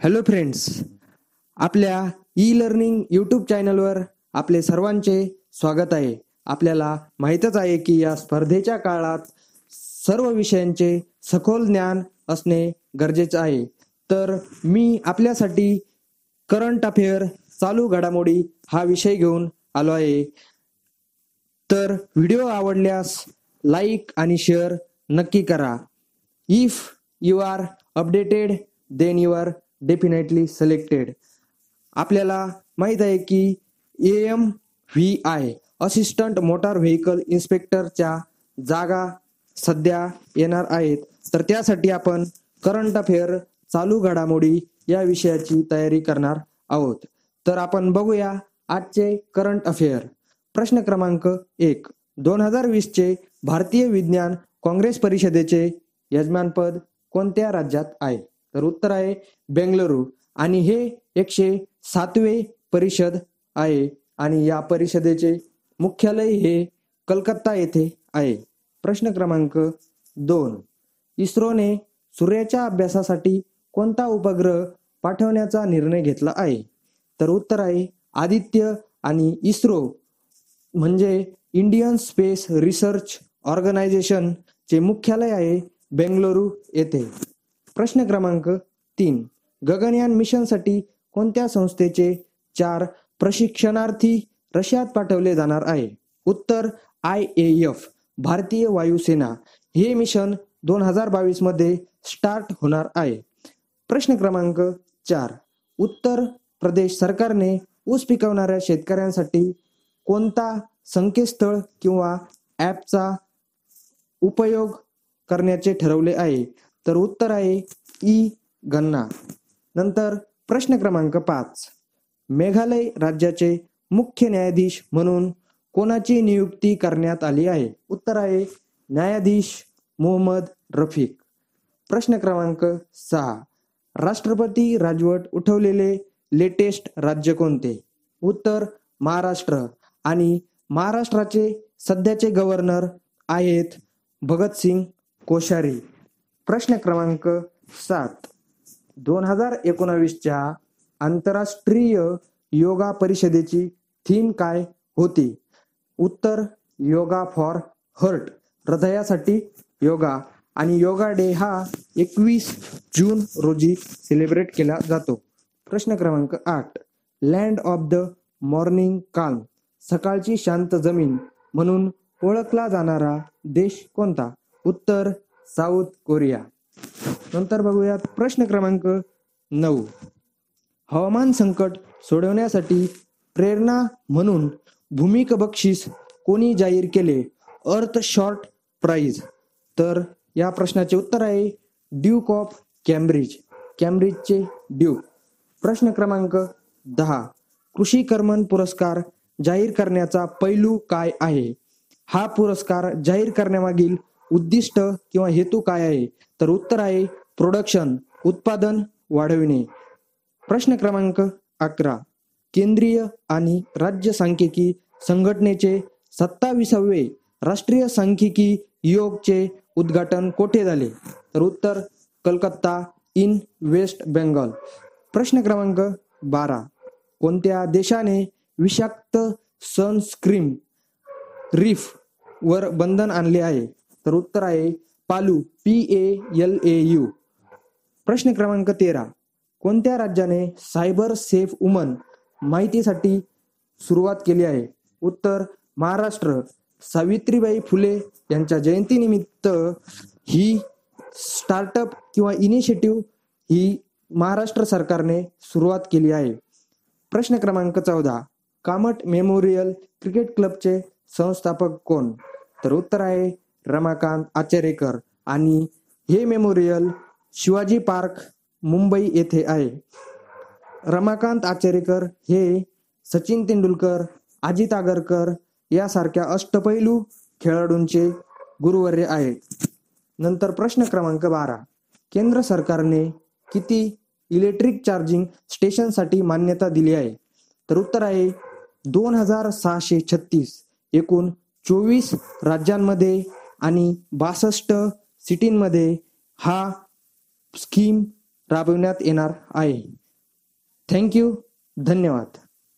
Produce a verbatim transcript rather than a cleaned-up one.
Hello friends, आपल्या e learning YouTube चॅनलवर आपले सर्वांचे स्वागत आहे. आपल्याला माहीतच आहे की या स्पर्धेच्या काळात सर्व विषयांचे सखोल ज्ञान असणे गरजेचे आहे. तर मी आपल्यासाठी करंट अफेअर चालू घडामोडी हा विषय घेऊन आलो आहे. तर व्हिडिओ आवडल्यास लाईक आणि शेअर नक्की करा. If you are updated then you are definitely selected. आपल्याला माहीत आहे की A M V I assistant motor vehicle इन्स्पेक्टरच्या जागा सध्या येणार आहेत. तर त्यासाठी आपण करंट अफेअर चालू घडामोडी या विषयाची तयारी करणार आहोत. तर आपण बघूया आजचे करंट अफेअर. प्रश्न क्रमांक एक, दोन हजार वीस चे भारतीय विज्ञान काँग्रेस परिषदेचे यजमानपद कोणत्या राज्यात आहे? तर उत्तर आहे बेंगळुरू आणि हे एकशे सातवे परिषद आहे आणि या परिषदेचे मुख्यालय हे कलकत्ता येथे आहे. प्रश्न क्रमांक दोन, इस्रोने सूर्याच्या अभ्यासासाठी कोणता उपग्रह पाठवण्याचा निर्णय घेतला आहे? तर उत्तर आहे आदित्य आणि इस्रो म्हणजे इंडियन स्पेस रिसर्च ऑर्गनायझेशन चे मुख्यालय आहे बेंगळुरू येथे. प्रश्न क्रमांक तीन, गगनयान मिशनसाठी कोणत्या संस्थेचे चार प्रशिक्षणार्थी रशियात पाठवले जाणार आहे? उत्तर आय ए एफ भारतीय वायुसेना. हे मिशन दोन हजार बावीस मध्ये स्टार्ट होणार आहे. प्रश्न क्रमांक चार, उत्तर प्रदेश सरकारने ऊस पिकवणाऱ्या शेतकऱ्यांसाठी कोणता संकेतस्थळ किंवा ॲपचा उपयोग करण्याचे ठरवले आहे? तर उत्तर आहे ई गणना. नंतर प्रश्न क्रमांक पाच, मेघालय राज्याचे मुख्य न्यायाधीश म्हणून कोणाची नियुक्ती करण्यात आली आहे? उत्तर आहे न्यायाधीश मोहम्मद रफिक. प्रश्न क्रमांक सहा, राष्ट्रपती राजवट उठवलेले लेटेस्ट राज्य कोणते? उत्तर महाराष्ट्र आणि महाराष्ट्राचे सध्याचे गव्हर्नर आहेत भगतसिंग कोश्यारी. प्रश्न क्रमांक सात, दोन हजार एकोणावीसच्या आंतरराष्ट्रीय योगा परिषदेची थीम काय होती? उत्तर योगा फॉर हार्ट हृदयासाठी योगा आणि योगा डे हा एकवीस जून रोजी सेलिब्रेट केला जातो. प्रश्न क्रमांक आठ, land of the morning calm सकाळची शांत जमीन म्हणून ओळखला जाणारा देश कोणता? उत्तर साऊथ कोरिया. नंतर बघूयात प्रश्न क्रमांक नऊ, हवामान संकट सोडवण्यासाठी प्रेरणा म्हणून भूमिक बक्षीस कोणी जाहीर केले? अर्थ शॉर्ट प्राइज. तर या प्रश्नाचे उत्तर आहे ड्यूक ऑफ कॅम्ब्रिज, कॅम्ब्रिजचे ड्यूक. प्रश्न क्रमांक दहा, कृषी कर्मण पुरस्कार जाहीर करण्याचा पैलू काय आहे? हा पुरस्कार जाहीर करण्यामागील उद्दिष्ट किंवा हेतू काय आहे? तर उत्तर आहे प्रोडक्शन उत्पादन वाढविणे. प्रश्न क्रमांक अकरा, केंद्रीय आणि राज्य सांख्यिकी संघटनेचे सत्ताविसावे राष्ट्रीय सांख्यिकी योगचे उद्घाटन कोठे झाले? तर उत्तर कलकत्ता इन वेस्ट बेंगॉल. प्रश्न क्रमांक बारा, कोणत्या देशाने विषाक्त सनस्क्रीन रीफ वर बंधन आणले आहे? तर उत्तर आहे Palau P A L A U. प्रश्न क्रमांक तेरा, कोणत्या राज्याने सायबर सेफ वुमन माहितीसाठी सुरुवात केली आहे? उत्तर महाराष्ट्र. सावित्रीबाई फुले यांच्या जयंतीनिमित्त ही स्टार्टअप किंवा इनिशिएटिव्ह ही महाराष्ट्र सरकारने सुरुवात केली आहे. प्रश्न क्रमांक चौदा, कामट मेमोरियल क्रिकेट क्लबचे संस्थापक कोण? तर उत्तर आहे रमाकांत आचरेकर आणि हे मेमोरियल शिवाजी पार्क मुंबई येथे आहे. रमाकांत आचरेकर हे सचिन तेंडुलकर, अजित आगरकर यासारख्या अष्टपैलू खेळाडूंचे गुरुवर्य आहेत. नंतर प्रश्न क्रमांक बारा, केंद्र सरकारने किती इलेक्ट्रिक चार्जिंग स्टेशनसाठी मान्यता दिली आहे? तर उत्तर आहे दोन हजार सहाशे छत्तीस. एकूण चोवीस राज्यांमध्ये आणि बासष्ट सिटींमध्ये हा स्कीम राबविण्यात येणार आहे. थँक्यू. धन्यवाद.